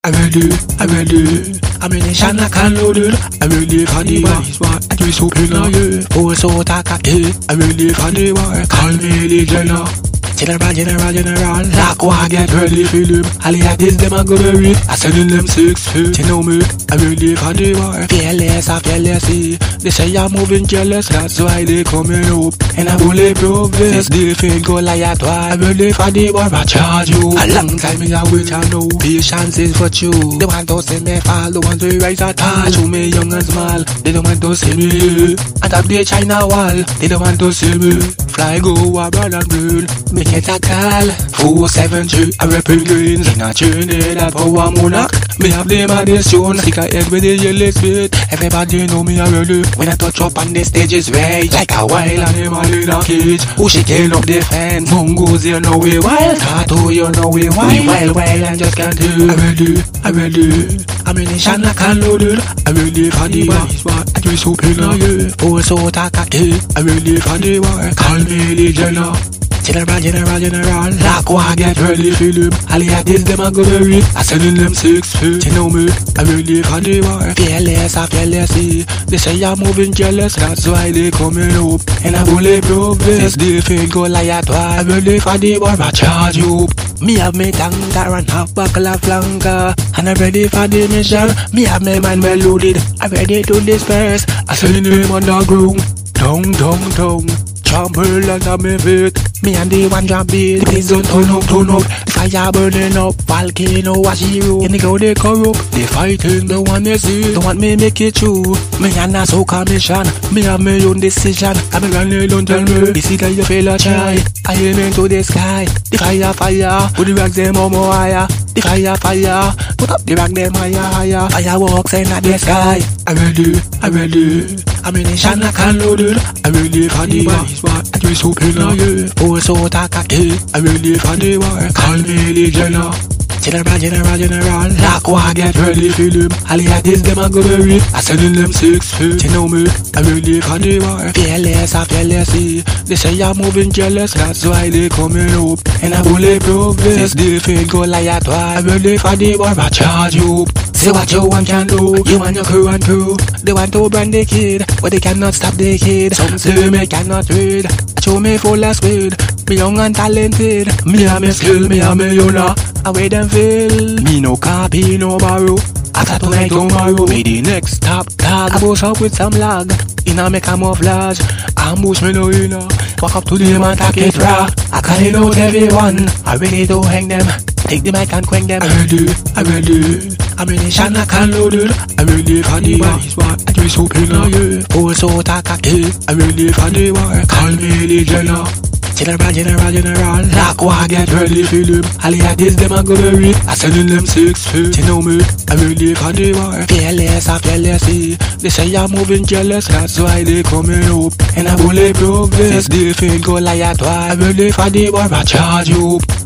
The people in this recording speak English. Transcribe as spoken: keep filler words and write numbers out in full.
I'm ready, I'm ready. I'm in the shana can loaded. I'm ready for the war. I do so pin on you. Oh, so taka it. I'm ready for the war. Call me the general. General, general, general. Like what I get ready for them. All of this them I go bury. I send in them six feet. You know me. I'm ready for the war. Fearless, I fearless. They say I'm moving jealous. That's why they coming up. And I bulletproof vest. They feel go like that. I'm ready for the war. I charge you. A long time me I wait. I know. Patience is for you. They want to see me fall. They want to rise at all. Show me young and small. They don't want to see me. And up the China wall. They don't want to see me. Fly go abroad and burn. Make it a call. four seven three. I reppin' greens. In a journey that power monarch. Me have them at the soon. Stick a head with the yellow spit. Everybody know me already. When I touch up on the stage is right. Like a while and them all in a cage. Who shaking up the fence? Mongos you know we wild. Tattoo you know we wild. Wild wild and just can't do. I'm ready, I'm ready. I'm in the shana can loaded. I'm ready for the war. I do so pin on you. Oh so taka it. I'm ready for the war. Call me the general. General, general, general. Like what I get ready for them. All of this them I go bury. I send in them six feet. You know me. I'm ready for the war. Fearless, I fearless. They say I'm moving jealous. That's why they coming up. And I bulletproof vest. They feel go like that. I'm ready for the war. I charge you. Me have me tank that run half buckle of flanker. And I'm ready for the mission. Me have my mind well loaded. I'm ready to disperse. I send him underground. Down, down, down. Trample under me feet. Me and the one drop beat. Please don't turn up, turn up. Fire burning up. Volcano was hero. And they go they corrupt. They fighting, the one they see. Don't want me make it true. Me and a so commission. Me have my own decision. I'm gonna don't tell me. This is that you fail a try. I aim into the sky. The fire, fire. Put the rocks them on more higher. The fire, fire. Put up the rock them higher, higher. Fireworks in the sky. I'm ready, I'm ready. I'm in the shana can loaded. I'm ready for the war. I do so pin on you. Oh so taka it. I'm ready for the war. Call me the general. General, general, general. Like what I get ready for them. All of this them I go bury. I send in them six feet. You know me. I'm ready for the war. Fearless, I fearless. They say I'm moving jealous. That's why they coming up. And I bulletproof vest. They feel go like that. I'm ready for the war. I charge you. Say what you want can do. You and your crew and crew. They want to brand the kid, but they cannot stop the kid. Some say me cannot read. Show me full of speed. Me young and talented. Me and me skill, me and me honor. I wait them feel. Me no copy, no borrow. After tonight, tomorrow, me the next top dog. I bust up with some lag. In a me camouflage. Ambush me no inner. Walk up to them and take it raw. I call it out everyone. I ready to hang them. Take the mic and quang them. I'm ready, I'm ready. I'm in the shana can loaded. I'm ready for the war. I do so pin on you. Oh so taka it. I'm ready for the war. Call me the general. General, general, general. Like what I get ready for them. All of this them I go bury. I send in them six feet. You know me. I'm ready for the war. Fearless, I fearless. They say I'm moving jealous. That's why they coming up. And I bulletproof vest. They feel go like that. I'm ready for the war. I charge you.